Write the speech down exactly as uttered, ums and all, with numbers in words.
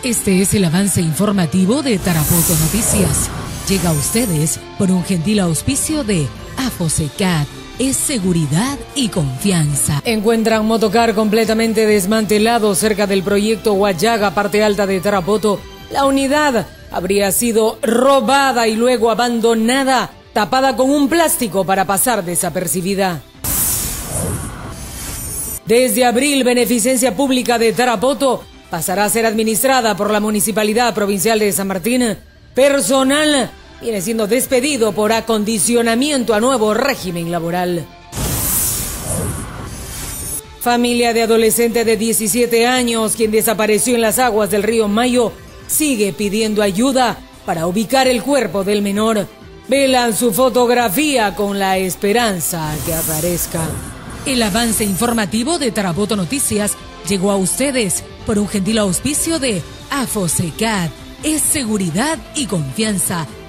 Este es el avance informativo de Tarapoto Noticias. Llega a ustedes por un gentil auspicio de Afosecat. Es seguridad y confianza. Encuentran motocar completamente desmantelado cerca del proyecto Huallaga, parte alta de Tarapoto. La unidad habría sido robada y luego abandonada, tapada con un plástico para pasar desapercibida. Desde abril, Beneficencia Pública de Tarapoto pasará a ser administrada por la Municipalidad Provincial de San Martín. Personal viene siendo despedido por acondicionamiento a nuevo régimen laboral. Familia de adolescente de diecisiete años, quien desapareció en las aguas del río Mayo, sigue pidiendo ayuda para ubicar el cuerpo del menor. Velan su fotografía con la esperanza que aparezca. El avance informativo de Tarapoto Noticias llegó a ustedes por un gentil auspicio de Afosecat. Es seguridad y confianza.